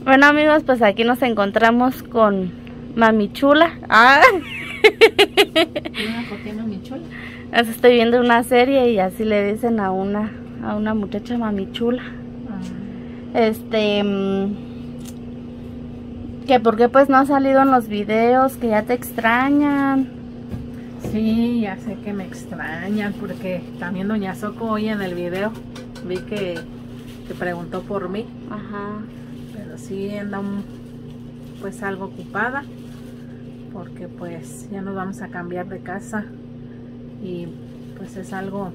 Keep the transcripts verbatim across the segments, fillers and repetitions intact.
Bueno, amigos, pues aquí nos encontramos con Mami Chula. Ah. ¿Por qué Mami Chula? Estoy viendo una serie y así le dicen a una a una muchacha Mami Chula. Uh-huh. Este que porque pues no ha salido en los videos, que ya te extrañan. Sí, ya sé que me extrañan porque también doña Soco hoy en el video vi que, que preguntó por mí. Ajá. Pero sí anda un, pues algo ocupada porque pues ya nos vamos a cambiar de casa y pues es algo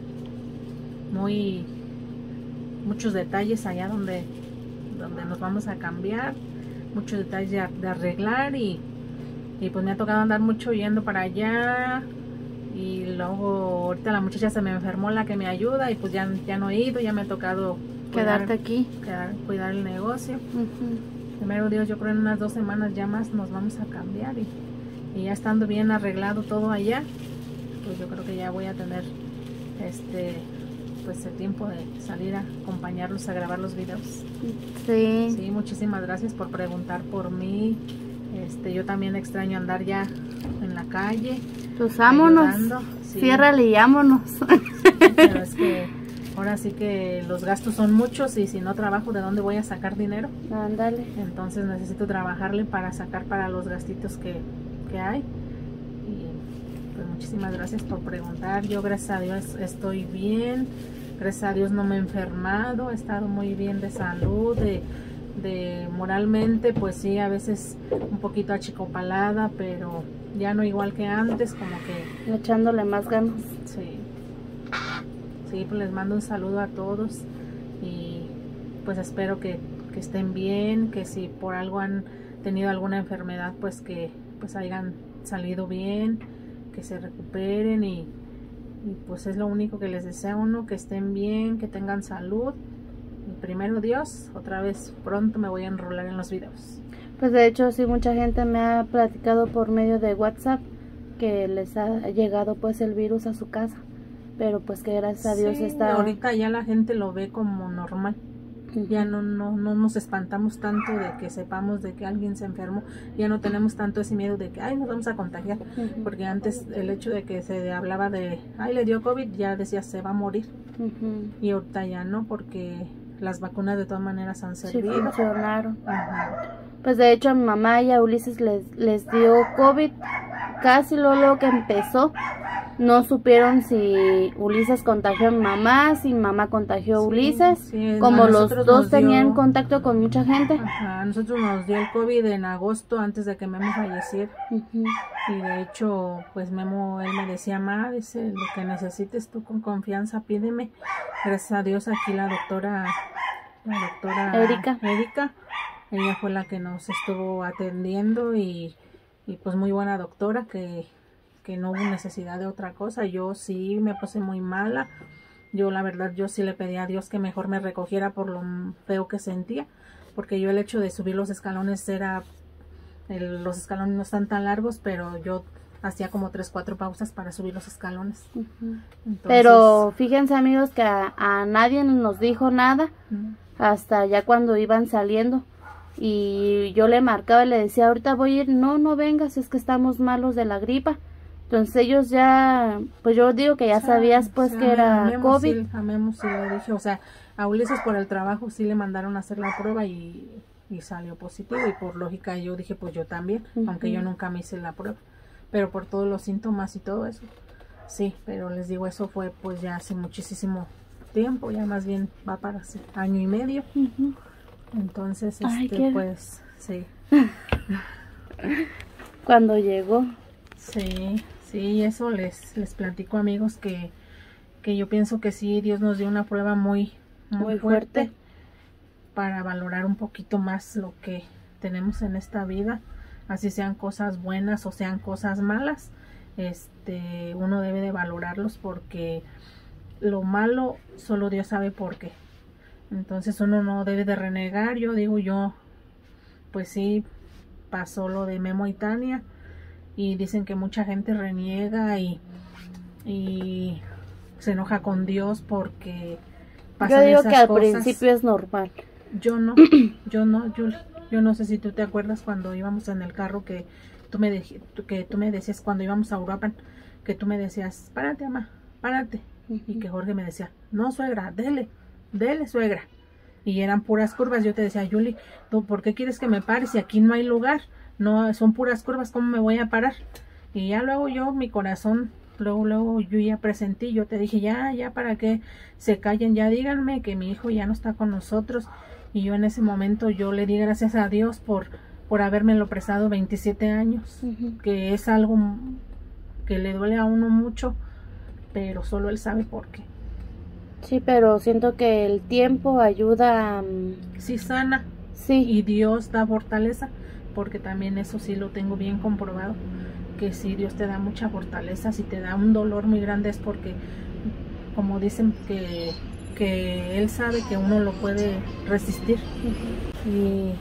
muy muchos detalles allá donde donde nos vamos a cambiar, muchos detalles de, de arreglar y, y pues me ha tocado andar mucho yendo para allá y luego ahorita la muchacha se me enfermó, la que me ayuda, y pues ya, ya no he ido, ya me ha tocado quedarte cuidar, aquí, quedar, cuidar el negocio. uh-huh. Primero Dios, yo creo en unas dos semanas ya más nos vamos a cambiar y, y ya estando bien arreglado todo allá, pues yo creo que ya voy a tener este pues el tiempo de salir a acompañarlos a grabar los videos. Sí. Sí, muchísimas gracias por preguntar por mí. Este, yo también extraño andar ya en la calle. Pues vámonos. Sí. Ciérrale y vámonos. Pero es que ahora sí que los gastos son muchos y si no trabajo, ¿de dónde voy a sacar dinero? Ándale. Entonces necesito trabajarle para sacar para los gastitos que, que hay. Y pues muchísimas gracias por preguntar. Yo gracias a Dios estoy bien. Gracias a Dios no me he enfermado. He estado muy bien de salud, de, de moralmente, pues sí, a veces un poquito achicopalada, pero ya no igual que antes, como que echándole más ganas. Sí. Sí, pues les mando un saludo a todos y pues espero que, que estén bien, que si por algo han tenido alguna enfermedad, pues que pues hayan salido bien, que se recuperen y, y pues es lo único que les desea a uno, que estén bien, que tengan salud. Y primero Dios, otra vez pronto me voy a enrolar en los videos. Pues de hecho sí, mucha gente me ha platicado por medio de WhatsApp que les ha llegado pues el virus a su casa. Pero pues que gracias a Dios sí, está... ahorita ya la gente lo ve como normal. Uh-huh. Ya no, no, no nos espantamos tanto de que sepamos de que alguien se enfermó. Ya no tenemos tanto ese miedo de que, ay, nos vamos a contagiar. Uh-huh. Porque antes el hecho de que se hablaba de, ay, le dio COVID, ya decía, se va a morir. Uh-huh. Y ahorita ya no, porque las vacunas de todas maneras han servido. Sí, funcionaron. Uh-huh. Pues de hecho a mi mamá y a Ulises les, les dio COVID casi luego que empezó. No supieron si Ulises contagió a mi mamá, si mamá contagió a Ulises. Sí, sí, como los dos tenían dio, contacto con mucha gente. Ajá, a nosotros nos dio el COVID en agosto antes de que Memo falleciera. Uh-huh. Y de hecho, pues Memo, él me decía, ma, dice, lo que necesites tú con confianza, pídeme. Gracias a Dios aquí la doctora, la doctora Erika. Erika, ella fue la que nos estuvo atendiendo y, y pues muy buena doctora que... que no hubo necesidad de otra cosa. Yo sí me puse muy mala. Yo la verdad, yo sí le pedí a Dios que mejor me recogiera por lo feo que sentía, porque yo el hecho de subir los escalones era, el, los escalones no están tan largos, pero yo hacía como tres, cuatro pausas para subir los escalones. Uh-huh. Entonces, pero fíjense amigos que a, a nadie nos dijo nada, uh-huh. hasta ya cuando iban saliendo. Y yo le marcaba y le decía, ahorita voy a ir, no, no vengas, es que estamos malos de la gripa. Entonces ellos ya, pues yo digo que ya o sea, sabías pues o sea, que era a Memo COVID. Sí, a Memo sí le dije, o sea, a Ulises por el trabajo sí le mandaron a hacer la prueba y, y salió positivo y por lógica yo dije pues yo también, uh-huh. aunque yo nunca me hice la prueba, pero por todos los síntomas y todo eso, sí, pero les digo eso fue pues ya hace muchísimo tiempo, ya más bien va para hace año y medio, uh-huh. entonces Ay, este ¿qué? pues sí. Cuando llegó. Sí. Sí, eso les, les platico amigos que, que yo pienso que sí, Dios nos dio una prueba muy, muy, muy fuerte, fuerte para valorar un poquito más lo que tenemos en esta vida, así sean cosas buenas o sean cosas malas, este, uno debe de valorarlos porque lo malo solo Dios sabe por qué, entonces uno no debe de renegar. Yo digo yo, pues sí, pasó lo de Memo y Tania, y dicen que mucha gente reniega y, y se enoja con Dios porque pasan Yo digo esas que al cosas. principio es normal. Yo no, yo no, Julie. Yo no sé si tú te acuerdas cuando íbamos en el carro que tú me, de, que tú me decías cuando íbamos a Uruapan, que tú me decías, párate, mamá, párate. Uh-huh. Y que Jorge me decía, no, suegra, dele, dele, suegra. Y eran puras curvas. Yo te decía, Yuli, ¿tú por qué quieres que me pare si aquí no hay lugar? No, son puras curvas, ¿cómo me voy a parar? Y ya luego yo, mi corazón, luego, luego yo ya presentí, yo te dije, ya, ya, para que se callen, ya díganme que mi hijo ya no está con nosotros. Y yo en ese momento, yo le di gracias a Dios por, por habérmelo prestado veintisiete años, uh-huh. que es algo que le duele a uno mucho, pero solo él sabe por qué. Sí, pero siento que el tiempo ayuda. Um... Sí, sana. Sí. Y Dios da fortaleza, porque también eso sí lo tengo bien comprobado, que si Dios te da mucha fortaleza, si te da un dolor muy grande es porque, como dicen, que, que Él sabe que uno lo puede resistir. Uh-huh. Y,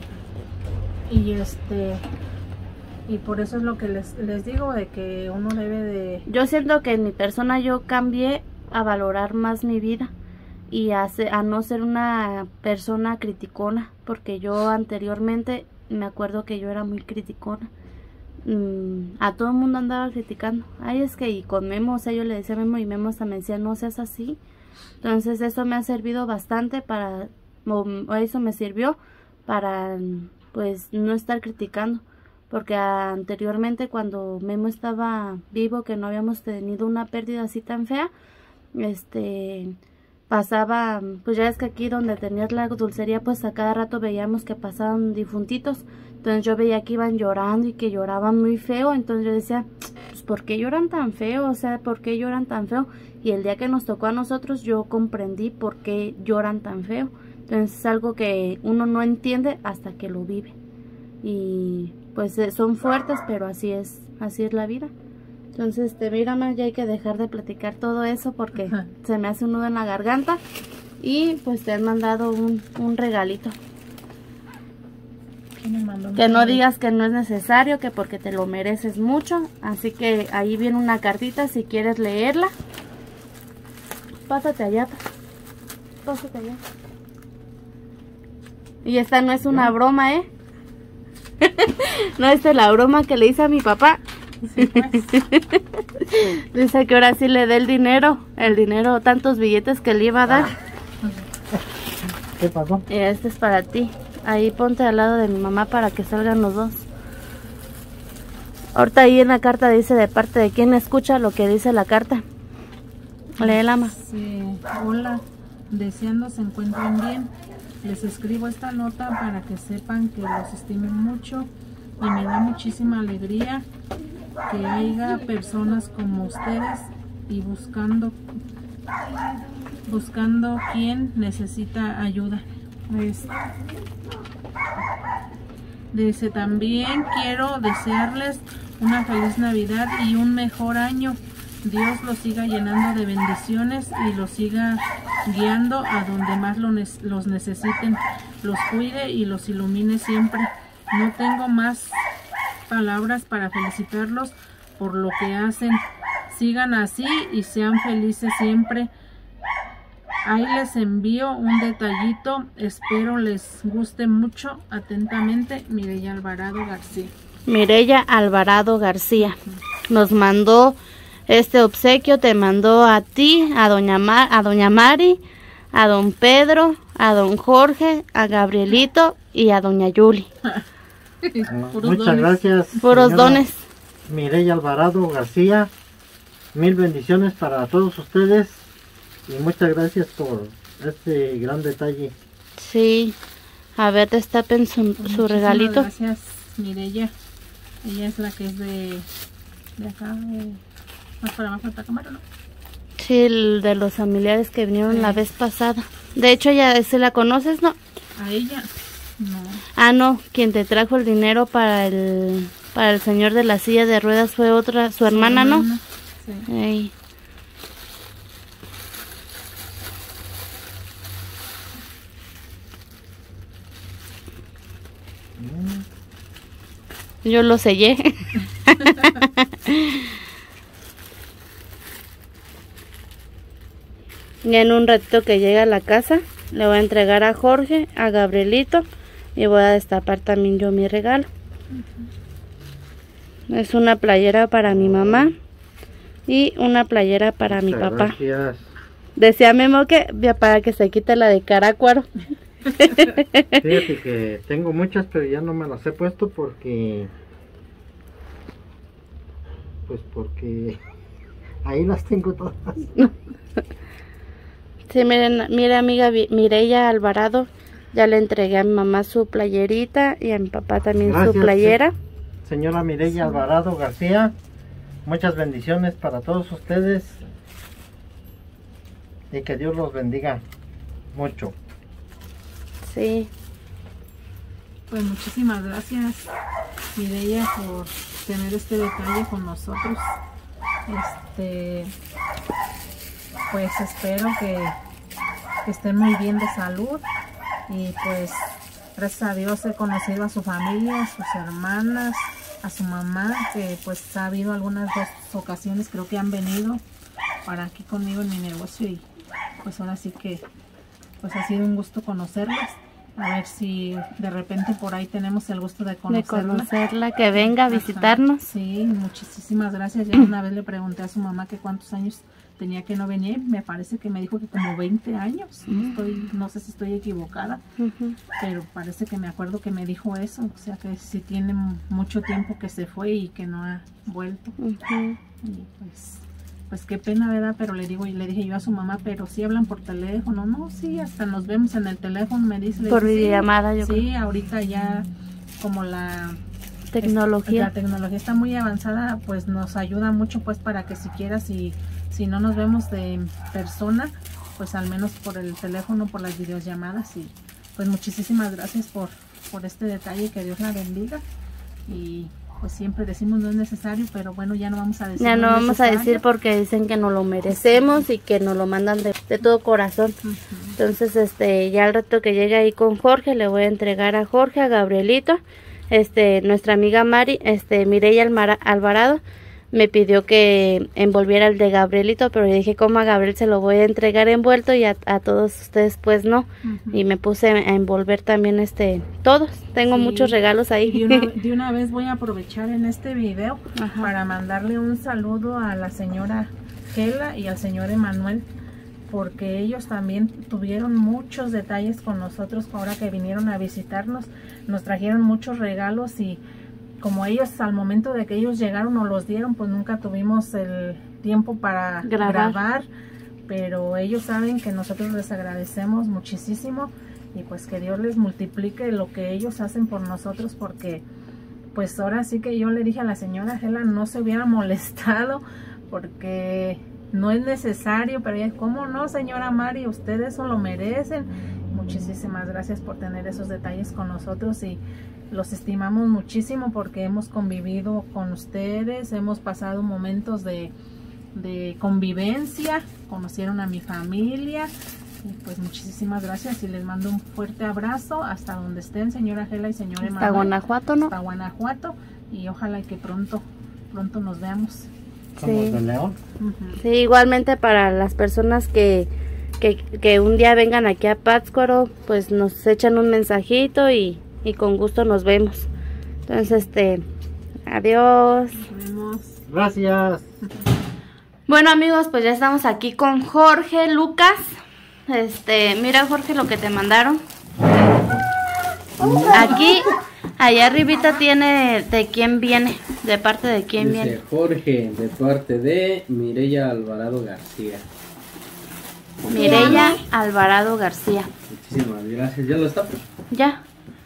y este... Y por eso es lo que les, les digo, de que uno debe de... Yo siento que en mi persona yo cambié a valorar más mi vida y a, ser, a no ser una persona criticona, porque yo anteriormente me acuerdo que yo era muy criticona. Mm, a todo el mundo andaba criticando. Ay, es que y con Memo, o sea, yo le decía a Memo y Memo hasta me decía, no seas así. Entonces eso me ha servido bastante para, o eso me sirvió para, pues, no estar criticando. Porque anteriormente cuando Memo estaba vivo, que no habíamos tenido una pérdida así tan fea, este, pasaba, pues ya es que aquí donde tenías la dulcería, pues a cada rato veíamos que pasaban difuntitos. Entonces yo veía que iban llorando y que lloraban muy feo. Entonces yo decía, pues ¿por qué lloran tan feo? O sea, ¿por qué lloran tan feo? Y el día que nos tocó a nosotros yo comprendí por qué lloran tan feo. Entonces es algo que uno no entiende hasta que lo vive. Y pues son fuertes, pero así es, así es la vida. Entonces, este, mira, ma, ya hay que dejar de platicar todo eso porque Ajá. se me hace un nudo en la garganta. Y pues te han mandado un, un regalito. Que no digas que no es necesario, que porque te lo mereces mucho. Así que ahí viene una cartita si quieres leerla. Pásate allá, pásate allá. Y esta no es una ¿No? broma, ¿eh? No, esta es la broma que le hice a mi papá. Sí, pues. Dice que ahora sí le dé el dinero, el dinero, tantos billetes que le iba a dar. ¿Qué pasó? Y este es para ti. Ahí ponte al lado de mi mamá para que salgan los dos. Ahorita ahí en la carta dice de parte de quién escucha lo que dice la carta. Léela, ma. Sí, hola, deseando se encuentren bien. Les escribo esta nota para que sepan que los estimen mucho y me da muchísima alegría que haya personas como ustedes y buscando buscando quien necesita ayuda. Pues, dice, también quiero desearles una feliz Navidad y un mejor año. Dios los siga llenando de bendiciones y los siga guiando a donde más lo ne los necesiten, los cuide y los ilumine siempre. No tengo más palabras para felicitarlos por lo que hacen. Sigan así y sean felices siempre. Ahí les envío un detallito, espero les guste mucho. Atentamente, Mireya Alvarado García. Mireya Alvarado García nos mandó este obsequio, te mandó a ti, a doña, Mar, a doña Mari, a don Pedro, a don Jorge, a Gabrielito y a doña Yuli. Muchas dones. Gracias. Puros dones. Mireya Alvarado García, mil bendiciones para todos ustedes y muchas gracias por este gran detalle. Sí, a ver, destapen su, su regalito. Gracias, Mireya. Ella es la que es de, de acá, de, más para abajo de esta cámara, ¿no? Sí, el de los familiares que vinieron sí. la vez pasada. De hecho, ya se la conoces, ¿no? A ella, no. Ah, no, quien te trajo el dinero para el para el señor de la silla de ruedas fue otra, su hermana, sí, hermana. ¿no? Sí. Ey. Yo lo sellé. Ya en un ratito que llegue a la casa le voy a entregar a Jorge, a Gabrielito y voy a destapar también yo mi regalo. Es una playera para mi mamá y una playera para mi Muchas papá. Gracias. Decía Memo que para que se quite la de Carácuaro. Fíjate que tengo muchas, pero ya no me las he puesto porque... Pues porque... Ahí las tengo todas. Sí, miren, mire amiga Mireya Alvarado, ya le entregué a mi mamá su playerita y a mi papá también Gracias, su playera. Señora Mireya Alvarado García, muchas bendiciones para todos ustedes y que Dios los bendiga mucho. Sí. Pues muchísimas gracias, Mireya, por tener este detalle con nosotros. Este, pues espero que, que estén muy bien de salud y pues gracias a Dios he conocido a su familia, a sus hermanas, a su mamá, que pues ha habido algunas dos ocasiones creo que han venido para aquí conmigo en mi negocio y pues ahora sí que pues ha sido un gusto conocerlas. A ver si de repente por ahí tenemos el gusto de conocerla. De conocerla, que venga a visitarnos. Ajá, sí, muchísimas gracias. Ya una vez le pregunté a su mamá que cuántos años tenía que no venía. Me parece que me dijo que como veinte años. No, estoy, no sé si estoy equivocada, uh-huh. pero parece que me acuerdo que me dijo eso. O sea que sí tiene mucho tiempo que se fue y que no ha vuelto. Uh-huh. Y pues... Pues qué pena, ¿verdad? Pero le digo, y le dije yo a su mamá, pero si hablan por teléfono, no, sí, hasta nos vemos en el teléfono, me dice. Por dice, videollamada, yo sí, creo. Sí, ahorita ya como la tecnología. Es, la tecnología está muy avanzada, pues nos ayuda mucho, pues para que siquiera si, si no nos vemos de persona, pues al menos por el teléfono, por las videollamadas. Y pues muchísimas gracias por, por este detalle, que Dios la bendiga. Y pues siempre decimos no es necesario, pero bueno, ya no vamos a decir. Ya no, no vamos necesario. a decir porque dicen que nos lo merecemos y que nos lo mandan de, de todo corazón. Uh-huh. Entonces, este, ya al rato que llegue ahí con Jorge, le voy a entregar a Jorge, a Gabrielito, este, nuestra amiga Mari, este, Mireya Alvarado, me pidió que envolviera el de Gabrielito, pero yo dije, como a Gabriel se lo voy a entregar envuelto y a, a todos ustedes pues no. Uh-huh. Y me puse a envolver también este todos. Tengo sí. muchos regalos ahí. De una, de una vez voy a aprovechar en este video Ajá. para mandarle un saludo a la señora Gela y al señor Emanuel, porque ellos también tuvieron muchos detalles con nosotros ahora que vinieron a visitarnos. Nos trajeron muchos regalos y como ellos al momento de que ellos llegaron o los dieron, pues nunca tuvimos el tiempo para grabar. grabar, pero ellos saben que nosotros les agradecemos muchísimo y pues que Dios les multiplique lo que ellos hacen por nosotros, porque pues ahora sí que yo le dije a la señora Gela no se hubiera molestado porque no es necesario, pero ella, ¿cómo no, señora Mari? Ustedes eso lo merecen. Muchísimas gracias por tener esos detalles con nosotros y los estimamos muchísimo porque hemos convivido con ustedes, hemos pasado momentos de, de convivencia, conocieron a mi familia y pues muchísimas gracias y les mando un fuerte abrazo hasta donde estén, señora Gela y señor Emanuel. Hasta Guanajuato, ¿no? Hasta Guanajuato y ojalá que pronto, pronto nos veamos. Sí. De León. Uh-huh. Sí, igualmente para las personas que, que, que un día vengan aquí a Pátzcuaro, pues nos echan un mensajito y y con gusto nos vemos. Entonces, este, adiós. Nos vemos. Gracias. Bueno, amigos, pues ya estamos aquí con Jorge Lucas. Este, mira, Jorge, lo que te mandaron. Aquí, allá arribita tiene de quién viene, de parte de quién Dice viene. Jorge, de parte de Mireya Alvarado García. Mireya Alvarado García. Muchísimas gracias. ¿Ya lo está? Ya.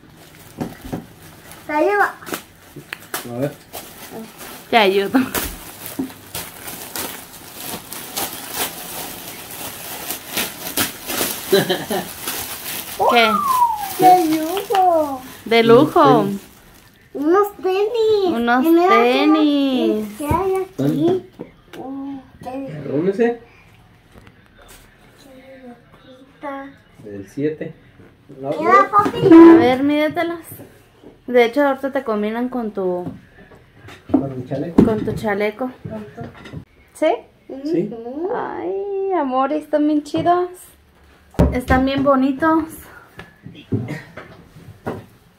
Te ayuda. A ver. Te ayudo. ¿Qué? De lujo. De lujo. Unos tenis. Unos Mira, tenis. ¿Qué hay aquí? Un tenis. Arrúmese. Chiquita. Del siete. Mira, papi. A ver, mídetelas. De hecho, ahorita te combinan con tu... ¿Con mi chaleco? Con tu chaleco. ¿Sí? Sí. Ay, amor, están bien chidos. Están bien bonitos.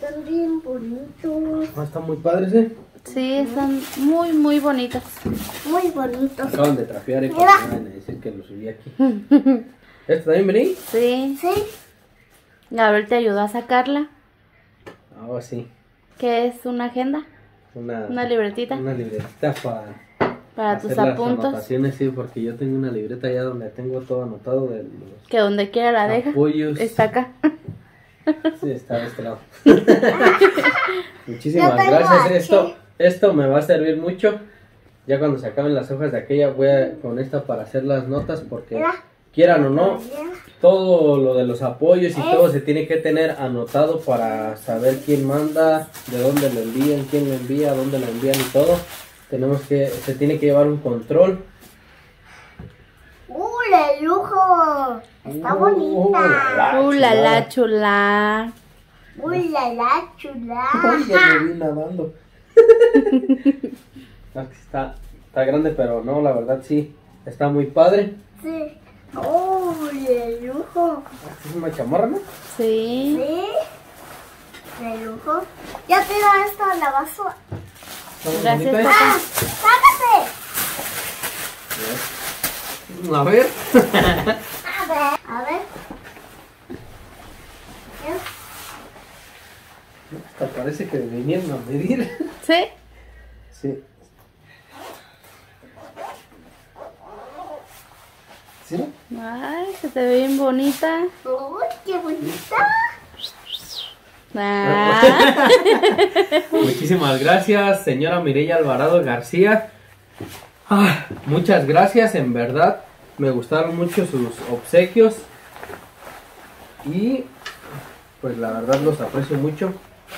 están bien bonitos. Ah, están muy padres, ¿eh? Sí, están muy, muy bonitas. Muy bonitos. Acaban de trapear y Mira. para que vayan a decir que lo subí aquí. ¿Esto también vení? Sí. Sí. Gabriel te ayudó a sacarla. Ah, sí. ¿Qué es una agenda? Una, Una libretita. Una libretita para, Para hacer tus las apuntos. anotaciones, sí, porque yo tengo una libreta allá donde tengo todo anotado de los Que donde quiera la deja. apoyos. Está acá. Sí, está de este lado. Yo Muchísimas tengo gracias. aquí. Esto, esto me va a servir mucho. Ya cuando se acaben las hojas de aquella, voy a, con esta para hacer las notas, porque Mira. quieran o no, todo lo de los apoyos y ¿Eh? todo se tiene que tener anotado para saber quién manda, de dónde lo envían, quién lo envía, dónde lo envían y todo. Tenemos que, se tiene que llevar un control. ¡Uh, de lujo! Está Uh, bonita. la Uh, la la chula. ¡Uh, la la chula! Ay, ya me vi nadando. está, está grande, pero no, la verdad sí, está muy padre. Sí. ¡Oh, de lujo! Es una chamarra, ¿no? Sí. Sí. De lujo. Ya tira esto a la basura. Está muy Gracias, bonita, ¿eh? ¡Ah! ¡Sácate! A ver. A ver. A ver. Hasta parece que vinieron a medir. ¿Sí? Sí. ¿Sí? Ay, se te ve bien bonita. ¡Uy, qué bonita! Ah. Muchísimas gracias, señora Mireya Alvarado García. Ah, muchas gracias, en verdad. Me gustaron mucho sus obsequios. Y pues la verdad los aprecio mucho.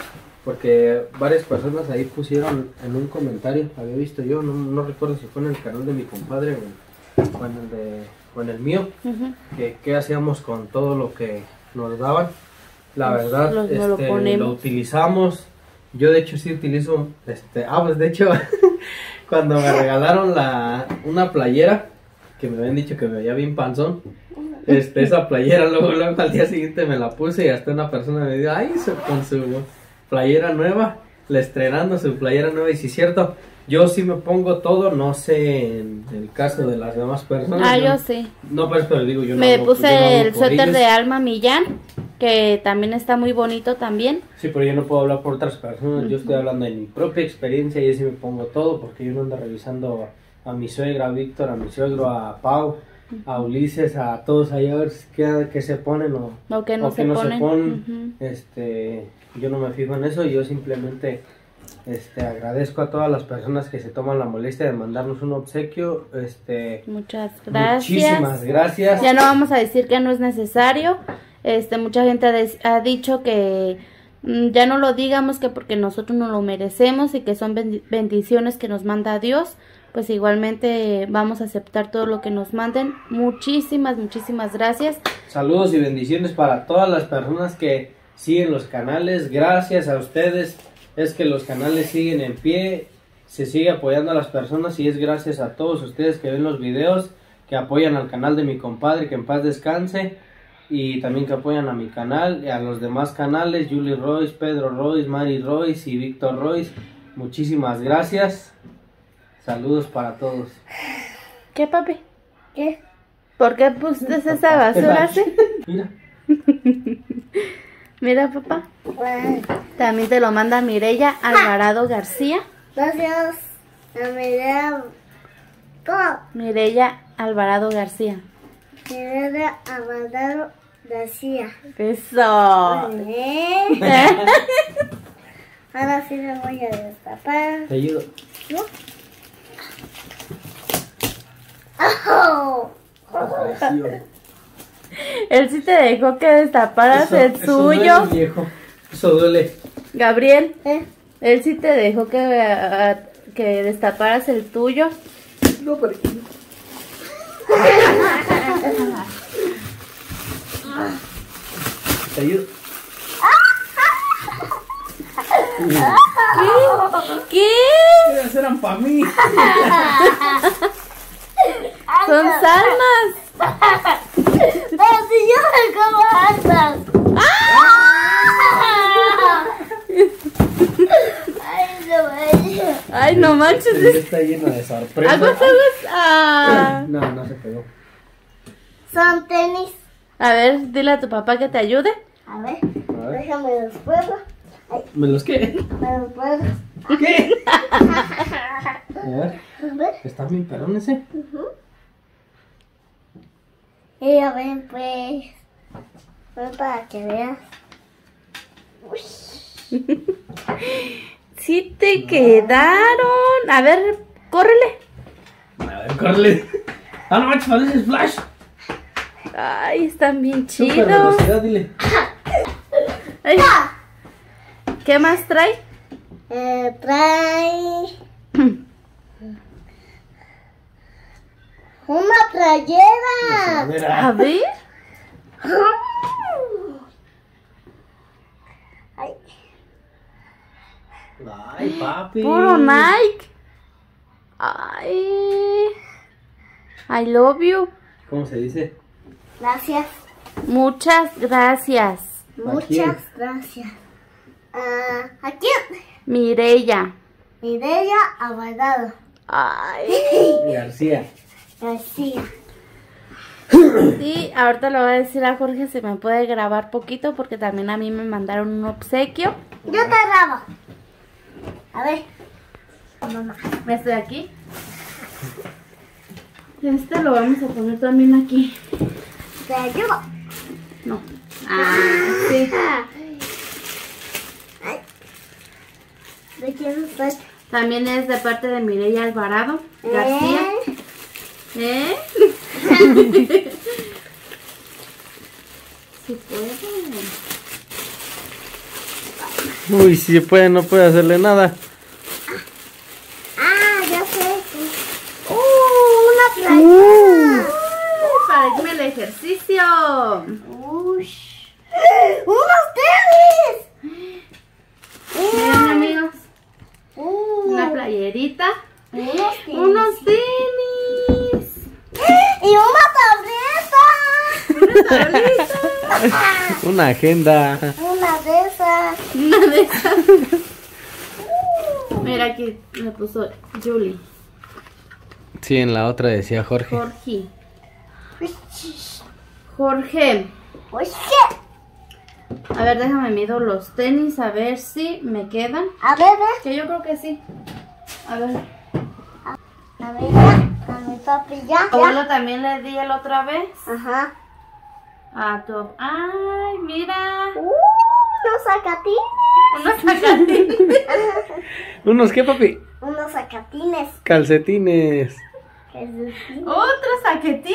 Porque varias personas ahí pusieron en un comentario, había visto yo, no, no recuerdo si fue en el canal de mi compadre o en, o en el, de, o en el mío, Ujú. que qué hacíamos con todo lo que nos daban. La Nos- verdad, los- nos lo este, ponemos. lo utilizamos. Yo de hecho sí utilizo, este, ah, pues de hecho, cuando me regalaron la, una playera, que me habían dicho que me veía bien panzón, este, esa playera, luego, luego al día siguiente me la puse y hasta una persona me dijo, ay, su- con su playera nueva, le estrenando su playera nueva, y si es cierto, yo sí me pongo todo, no sé en el caso de las demás personas. Ah, yo- yo sí. No, pues, pero digo, yo no Me hago- puse yo no hago el por suéter ellos. de Alma Millán, que también está muy bonito también. Sí, pero yo no puedo hablar por otras personas, yo estoy hablando de mi propia experiencia y así me pongo todo, porque yo no ando revisando a, a mi suegra, a Víctor, a mi suegro, a Pau, a Ulises, a todos ahí a ver qué, qué se ponen o, O que no, o se, que no ponen. se ponen. Ujú. Este, yo no me fijo en eso, yo simplemente este, agradezco a todas las personas que se toman la molestia de mandarnos un obsequio. Este, Muchas gracias. Muchísimas gracias. Ya no vamos a decir que no es necesario. Este, mucha gente ha, des- ha dicho que mm, ya no lo digamos, que porque nosotros no lo merecemos y que son bendi- bendiciones que nos manda Dios. Pues igualmente vamos a aceptar todo lo que nos manden. Muchísimas, muchísimas gracias. Saludos y bendiciones para todas las personas que siguen los canales. Gracias a ustedes es que los canales siguen en pie. Se sigue apoyando a las personas y es gracias a todos ustedes que ven los videos, que apoyan al canal de mi compadre, que en paz descanse, y también que apoyan a mi canal y a los demás canales, Julie Royce, Pedro Royce, Mari Royce y Víctor Royce. Muchísimas gracias. Saludos para todos. ¿Qué, papi? ¿Qué? ¿Por qué pusiste esa basura así? Mira. Mira, papá. Bueno, También te lo manda Mireya Alvarado García. gracias. La mirada. ¿Cómo? Mireya Alvarado García. Mirada a mandar García. Eso. Bien. Ahora sí me voy a destapar. Te ayudo. ¿No? ¡Oh! Apareció. Él sí te dejó que destaparas Eso- el eso duele, suyo. viejo. Eso duele. Gabriel, ¿Eh? él sí te dejó que, ah, que destaparas el tuyo. No, pero... Te ayudo. ¿Qué? Esas eran para mí. Son salmas. ¡Pero si yo me como estas! Ay, no manches. Está lleno de sorpresas. Aguas, aguas. Ah. No, no se pegó. Son tenis. A ver, dile a tu papá que te ayude. A ver, A ver. déjame los pruebo. ¿Me los qué? Me los pruebo. ¿Qué? A ver, A ver. están bien perones, ¿eh? Y a ver, pues. Ven para que veas. Uy. Sí te quedaron. A ver, córrele. A ver, córrele. Ah, no manches, pareces Flash. Ay, están bien Super chidos. velocidad, dile. Ay. ¿Qué más trae? Eh, trae una playera. A ver, A ah. ver. Ay, Ay, papi. Puro Nike. Ay. I love you. ¿Cómo se dice? gracias. Muchas gracias. Muchas gracias. Ah, ¿a quién? Mireya. Mireya Alvarado Ay. García. García. Sí, ahorita le voy a decir a Jorge si me puede grabar poquito porque también a mí me mandaron un obsequio. Yo te grabo. A ver. Mamá. ¿Me estoy aquí? Este lo vamos a poner también aquí. Te ayudo. No. Ah, sí. Ay. ¿De quién es parte? También es de parte de Mireya Alvarado García. Eh, ¿Eh? Sí puede. Uy, si puede, no puede hacerle nada. Ah, ya sé. ¡Uh! Una playera. Para irme al ejercicio. Uy. ¡Unos tenis! Miren, amigos, Uh, una playerita, unos tenis. unos tenis, Y una tableta. una tableta, Una agenda. Una de esas. una de esas. Mira, aquí me puso Julie, Sí, en la otra decía Jorge. Jorge, Jorge. Oye. A ver, déjame mido los tenis a ver si me quedan. A ver, ve. Que yo creo que sí. A ver. A ver, ya. A mi papi ya. Abuelo también le di la otra vez. Ajá. A tu. Ay, mira. Uh, unos sacatines. Unos sacatines. ¿Unos qué, papi? Unos sacatines. Calcetines. ¿Qué es decir? Otros saquetines.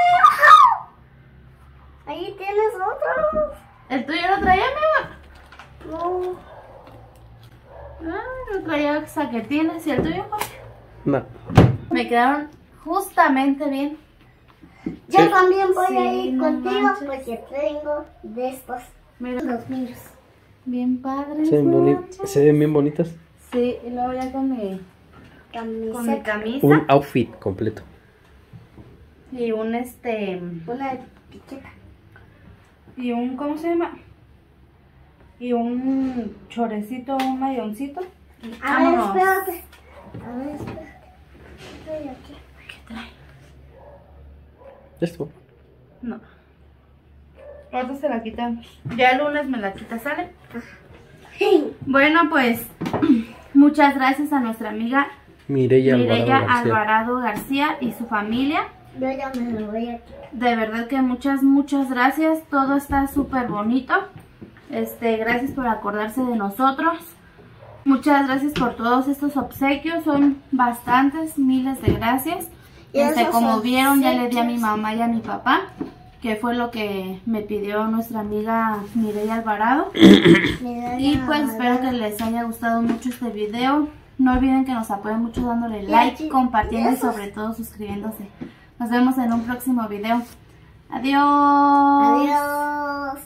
Ahí tienes otros. ¿El tuyo lo traía, mi amor? No. Ah, no traía saquetines. ¿Y el tuyo, Jorge? No. Me quedaron justamente bien. Yo Sí. también voy Sí, a ir no contigo manches. porque tengo de estos. Mira, Los míos. bien padres. Se ven, ¿no boni- manches? se ven bien bonitas. Sí, y luego ya con mi, con mi Camiseta. camisa Un outfit completo. y un este Una etiqueta. y un ¿cómo se llama? Y un chorecito, un mayoncito. A ver, Vámonos. espérate. A ver, espérate. Estoy aquí. ¿Qué trae? Ya estuvo. No. Ahorita se la quitamos. Ya el lunes me la quita, ¿sale? Bueno, pues muchas gracias a nuestra amiga Mireya Mireya Alvarado García. Alvarado García y su familia. Yo ya me lo voy aquí. De verdad que muchas, muchas gracias. Todo está súper bonito. Este, gracias por acordarse de nosotros. Muchas gracias por todos estos obsequios. Son bastantes, miles de gracias. Y Este, esos como vieron, ya le di a mi obsequios. mamá y a mi papá, que fue lo que me pidió nuestra amiga Mireya Alvarado. Mira, Y ya, pues espero que les haya gustado mucho este video. No olviden que nos apoyen mucho dándole like, aquí- compartiendo y esos. sobre todo suscribiéndose. Nos vemos en un próximo video. Adiós. Adiós.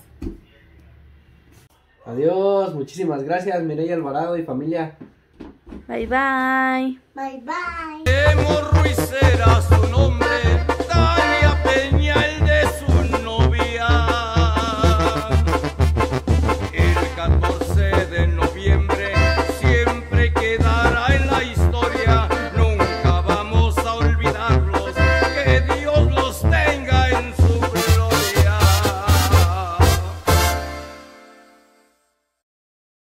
Adiós, muchísimas gracias Mireya Alvarado y familia. Bye bye. Bye bye. Hemos Ruiz era su nombre.